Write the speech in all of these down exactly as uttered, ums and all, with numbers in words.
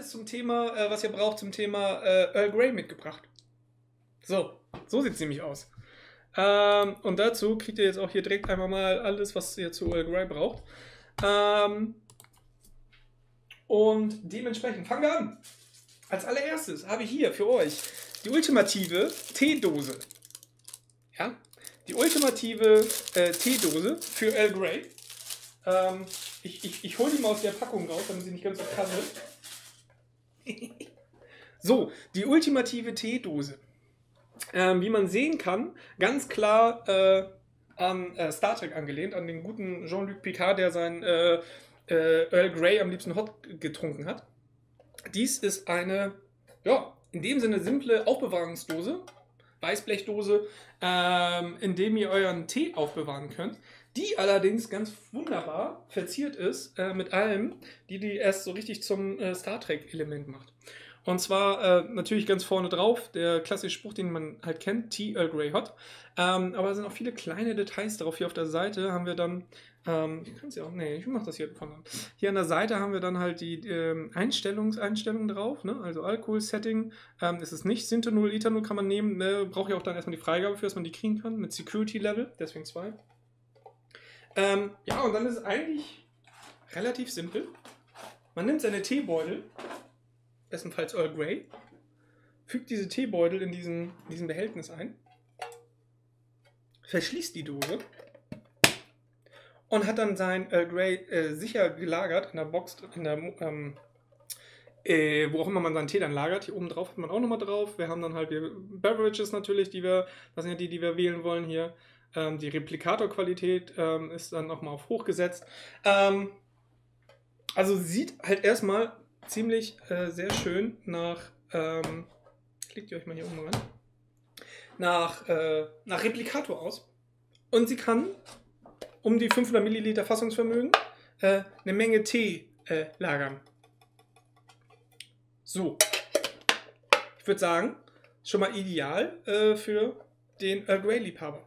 alles zum Thema, äh, was ihr braucht zum Thema äh, Earl Grey mitgebracht. So, so sieht es nämlich aus. Ähm, und dazu kriegt ihr jetzt auch hier direkt einmal mal alles, was ihr zu Earl Grey braucht. Ähm, und dementsprechend fangen wir an. Als allererstes habe ich hier für euch die ultimative Teedose. Ja, die ultimative äh, Teedose für Earl Grey. Ähm, ich ich, ich hole die mal aus der Packung raus, damit sie nicht ganz so krass wird. So, die ultimative Teedose. Ähm, wie man sehen kann, ganz klar äh, an äh, Star Trek angelehnt, an den guten Jean-Luc Picard, der sein äh, äh, Earl Grey am liebsten hot getrunken hat. Dies ist eine, ja, in dem Sinne simple Aufbewahrungsdose, Weißblechdose, ähm, in dem ihr euren Tee aufbewahren könnt, die allerdings ganz wunderbar verziert ist äh, mit allem, die die erst so richtig zum äh, Star Trek-Element macht. Und zwar äh, natürlich ganz vorne drauf, der klassische Spruch, den man halt kennt, Tea Earl Grey Hot. Ähm, aber es sind auch viele kleine Details drauf. Hier auf der Seite haben wir dann, ähm, ich kann es ja auch, nee, ich mache das hier von dann. Hier an der Seite haben wir dann halt die ähm, Einstellungseinstellungen drauf, ne? Also Alkohol-Setting. Ähm, es ist nicht Synthanol, Ethanol kann man nehmen. Ne? Braucht ja auch dann erstmal die Freigabe für, dass man die kriegen kann, mit Security Level, deswegen zwei. Ähm, ja, und dann ist es eigentlich relativ simpel. Man nimmt seine Teebeutel, bestenfalls Earl Grey, fügt diese Teebeutel in diesen, in diesen Behältnis ein, verschließt die Dose und hat dann sein Earl Grey äh, sicher gelagert in der Box, in der, ähm, äh, wo auch immer man seinen Tee dann lagert. Hier oben drauf hat man auch nochmal drauf. Wir haben dann halt die Beverages natürlich, die wir, das sind ja die, die wir wählen wollen hier. Ähm, die Replikator-Qualität ähm, ist dann nochmal auf hoch gesetzt. Ähm, also sieht halt erstmal ziemlich äh, sehr schön nach, ähm, klickt ihr euch mal hier oben rein, nach, äh, nach Replikator aus. Und sie kann um die fünfhundert Milliliter Fassungsvermögen äh, eine Menge Tee äh, lagern. So. Ich würde sagen, schon mal ideal äh, für den Earl Grey Liebhaber.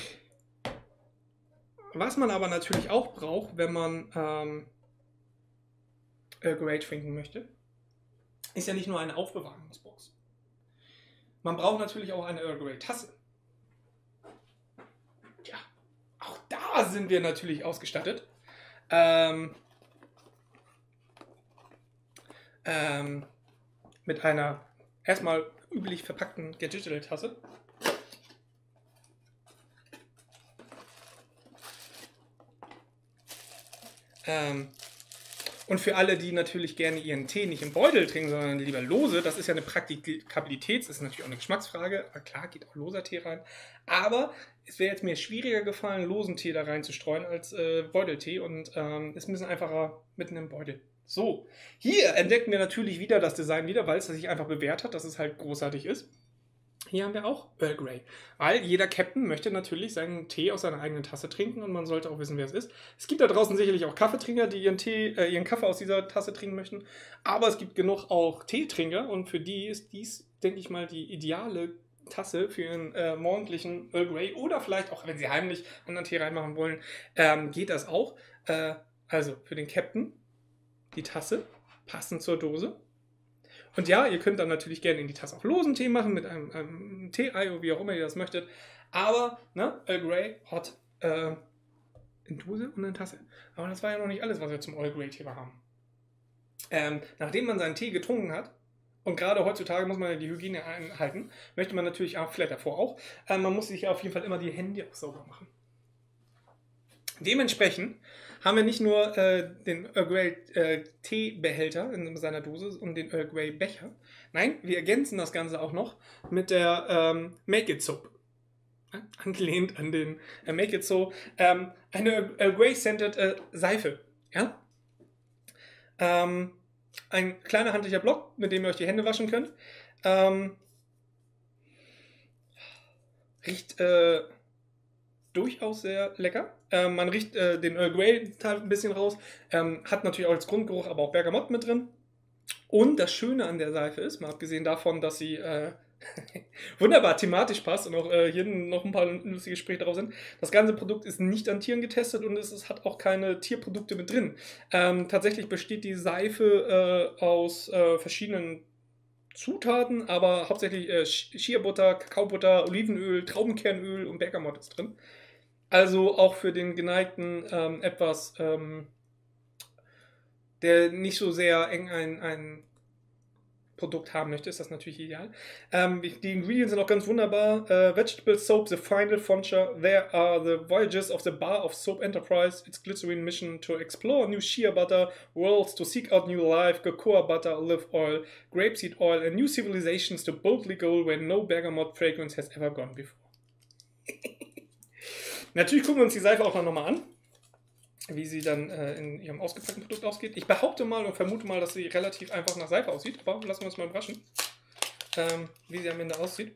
Was man aber natürlich auch braucht, wenn man ähm, Earl Grey trinken möchte, ist ja nicht nur eine Aufbewahrungsbox. Man braucht natürlich auch eine Earl Grey Tasse. Ja, auch da sind wir natürlich ausgestattet. Ähm, ähm, mit einer erstmal üblich verpackten Get Digital Tasse. Ähm, Und für alle, die natürlich gerne ihren Tee nicht im Beutel trinken, sondern lieber lose, das ist ja eine Praktikabilität, das ist natürlich auch eine Geschmacksfrage, aber klar, geht auch loser Tee rein. Aber es wäre jetzt mir schwieriger gefallen, losen Tee da reinzustreuen als äh, Beuteltee und ähm, ist ein bisschen einfacher mitten im Beutel. So, hier entdecken wir natürlich wieder das Design wieder, weil es sich einfach bewährt hat, dass es halt großartig ist. Hier haben wir auch Earl Grey, weil jeder Captain möchte natürlich seinen Tee aus seiner eigenen Tasse trinken und man sollte auch wissen, wer es ist. Es gibt da draußen sicherlich auch Kaffeetrinker, die ihren, Tee, äh, ihren Kaffee aus dieser Tasse trinken möchten, aber es gibt genug auch Teetrinker und für die ist dies, denke ich mal, die ideale Tasse für ihren äh, morgendlichen Earl Grey oder vielleicht auch, wenn sie heimlich anderen Tee reinmachen wollen, ähm, geht das auch. Äh, also für den Captain die Tasse, passend zur Dose. Und ja, ihr könnt dann natürlich gerne in die Tasse auch losen Tee machen, mit einem, einem Tee-Ei oder wie auch immer ihr das möchtet. Aber, ne, Earl Grey Hot äh, in Dose und in Tasse. Aber das war ja noch nicht alles, was wir zum Earl Grey Tee haben. Ähm, nachdem man seinen Tee getrunken hat, und gerade heutzutage muss man ja die Hygiene einhalten, möchte man natürlich auch, vielleicht davor auch, äh, man muss sich ja auf jeden Fall immer die Hände auch sauber machen. Dementsprechend haben wir nicht nur äh, den Earl Grey äh, Teebehälter in seiner Dose und den Earl Grey Becher. Nein, wir ergänzen das Ganze auch noch mit der ähm, Make It Soap. Ja, angelehnt an den äh, Make It So. Ähm, eine Earl Grey Scented äh, Seife. Ja? Ähm, ein kleiner handlicher Block, mit dem ihr euch die Hände waschen könnt. Ähm, riecht äh, durchaus sehr lecker. Ähm, man riecht äh, den Earl Grey ein bisschen raus. Ähm, hat natürlich auch als Grundgeruch, aber auch Bergamott mit drin. Und das Schöne an der Seife ist, mal abgesehen davon, dass sie äh, wunderbar thematisch passt und auch äh, hier noch ein paar lustige Gespräche drauf sind. Das ganze Produkt ist nicht an Tieren getestet und es, es hat auch keine Tierprodukte mit drin. Ähm, tatsächlich besteht die Seife äh, aus äh, verschiedenen Zutaten, aber hauptsächlich äh, Shea-Butter, Kakaobutter, Olivenöl, Traubenkernöl und Bergamott ist drin. Also auch für den geneigten ähm, etwas, ähm, der nicht so sehr eng ein, ein Produkt haben möchte, ist das natürlich ideal. Ähm, die Ingredients sind auch ganz wunderbar. Uh, vegetable soap, the final frontier. There are the voyages of the bar of soap enterprise. Its glycerin mission to explore new shea butter worlds, to seek out new life, cocoa butter, olive oil, grapeseed oil, and new civilizations to boldly go where no bergamot fragrance has ever gone before. Natürlich gucken wir uns die Seife auch noch mal an, wie sie dann äh, in ihrem ausgepackten Produkt ausgeht. Ich behaupte mal und vermute mal, dass sie relativ einfach nach Seife aussieht, aber lassen wir uns mal überraschen, ähm, wie sie am Ende aussieht.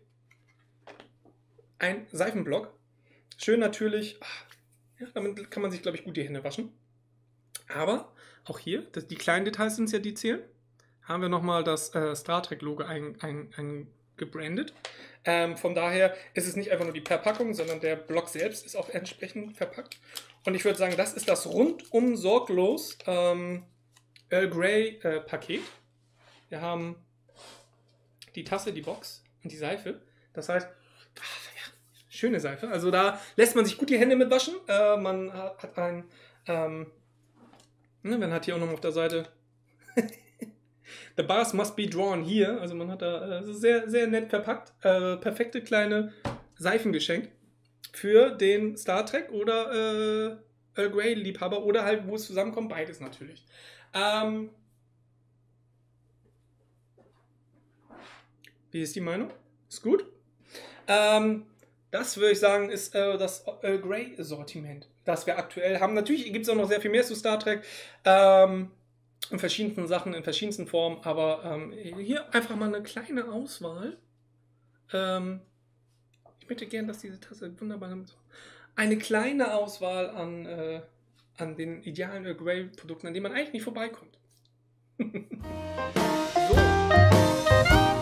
Ein Seifenblock. Schön natürlich. Ach, ja, damit kann man sich, glaube ich, gut die Hände waschen. Aber auch hier, das, die kleinen Details sind es ja, die zählen. Haben wir nochmal das äh, Star Trek-Logo ein, ein, ein gebrandet. Ähm, von daher ist es nicht einfach nur die Verpackung, sondern der Block selbst ist auch entsprechend verpackt. Und ich würde sagen, das ist das rundum sorglos ähm, Earl Grey äh, Paket. Wir haben die Tasse, die Box und die Seife. Das heißt, ach, ja, schöne Seife. Also da lässt man sich gut die Hände mit waschen. Äh, man hat, hat ein, ähm, ne, man hat hier auch noch auf der Seite The bars must be drawn here. Also man hat da äh, sehr, sehr nett verpackt. Äh, perfekte kleine Seifen geschenkt für den Star Trek oder äh, Earl Grey Liebhaber oder halt, wo es zusammenkommt, beides natürlich. Ähm, wie ist die Meinung? Ist gut? Ähm, das würde ich sagen, ist äh, das Earl Grey Sortiment, das wir aktuell haben. Natürlich gibt es auch noch sehr viel mehr zu Star Trek. Ähm, in verschiedensten Sachen, in verschiedensten Formen, aber ähm, hier einfach mal eine kleine Auswahl. Ähm, ich möchte gerne, dass diese Tasse wunderbar nimmt. Eine kleine Auswahl an, äh, an den idealen Earl Grey Produkten, an denen man eigentlich nicht vorbeikommt. So.